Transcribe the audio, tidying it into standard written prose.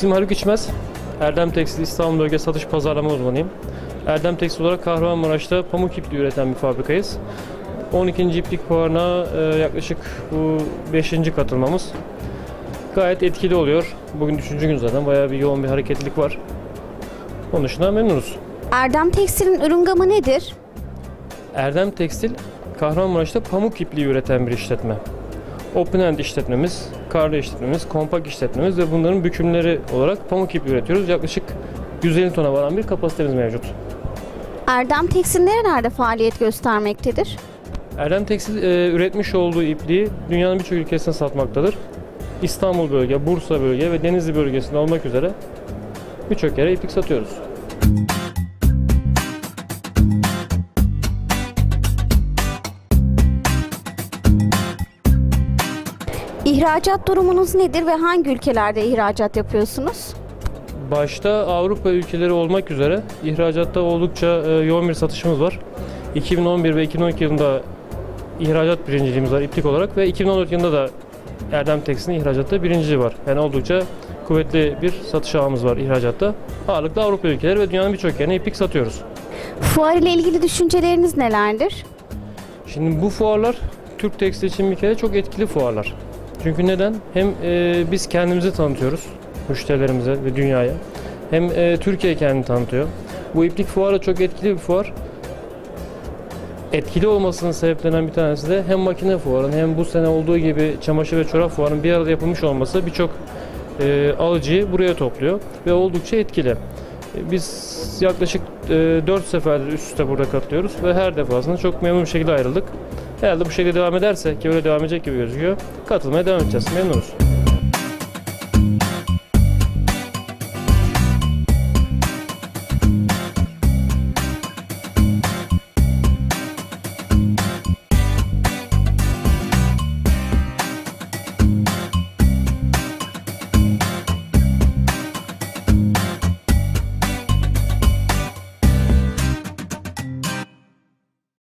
İsmim Haluk İçmez. Erdem Tekstil İstanbul Bölge Satış Pazarlama uzmanıyım. Erdem Tekstil olarak Kahramanmaraş'ta pamuk ipliği üreten bir fabrikayız. 12. İplik Fuarı'na yaklaşık bu 5. katılmamız. Gayet etkili oluyor. Bugün 3. gün zaten. Bayağı bir yoğun bir hareketlilik var. Onun dışında memnunuz. Erdem Tekstil'in ürün gamı nedir? Erdem Tekstil, Kahramanmaraş'ta pamuk ipliği üreten bir işletme. Open end işletmemiz, karlı işletmemiz, kompak işletmemiz ve bunların bükümleri olarak pamuk ipliği üretiyoruz. Yaklaşık 150 tona varan bir kapasitemiz mevcut. Erdem Tekstil nerelerde faaliyet göstermektedir? Erdem Tekstil üretmiş olduğu ipliği dünyanın birçok ülkesine satmaktadır. İstanbul bölge, Bursa bölge ve Denizli bölgesinde olmak üzere birçok yere iplik satıyoruz. İhracat durumunuz nedir ve hangi ülkelerde ihracat yapıyorsunuz? Başta Avrupa ülkeleri olmak üzere ihracatta oldukça yoğun bir satışımız var. 2011 ve 2012 yılında ihracat birinciliğimiz var iplik olarak ve 2014 yılında da Erdem Tekstil'in ihracatta birinciliği var. Yani oldukça kuvvetli bir satış ağımız var ihracatta. Ağırlıklı Avrupa ülkeleri ve dünyanın birçok yerine iplik satıyoruz. Fuar ile ilgili düşünceleriniz nelerdir? Şimdi bu fuarlar Türk tekstil için bir kere çok etkili fuarlar. Çünkü neden? Hem biz kendimizi tanıtıyoruz müşterilerimize ve dünyaya. Hem Türkiye kendini tanıtıyor. Bu iplik fuarı çok etkili bir fuar. Etkili olmasının sebeplerinden bir tanesi de hem makine fuarının hem bu sene olduğu gibi çamaşır ve çorap fuarının bir arada yapılmış olması birçok alıcıyı buraya topluyor ve oldukça etkili. Biz yaklaşık 4 seferdir üst üste burada katılıyoruz ve her defasında çok memnun bir şekilde ayrıldık. Herhalde bu şekilde devam ederse, ki öyle devam edecek gibi gözüküyor, katılmaya devam edeceğiz. Memnunuz.